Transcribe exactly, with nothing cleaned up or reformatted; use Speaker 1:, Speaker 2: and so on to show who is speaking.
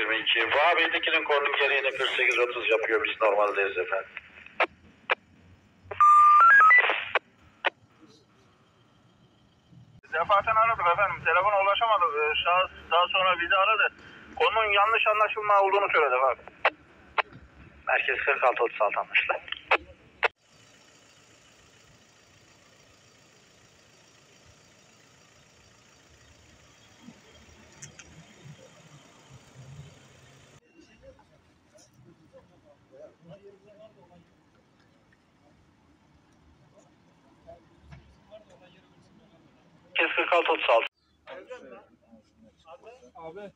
Speaker 1: yirmi iki. Vahabe'dekinin konum gereğini kırk sekiz otuz yapıyor. Biz normaldeyiz efendim.
Speaker 2: Defaten aradık efendim. Telefona ulaşamadık. Ee, şahıs daha sonra bizi aradı. Konunun yanlış anlaşılma olduğunu söyledi efendim.
Speaker 1: Merkez kırk altı otuz altı anlaşıldı. Merkez kırk altı otuz altı.
Speaker 3: Abi.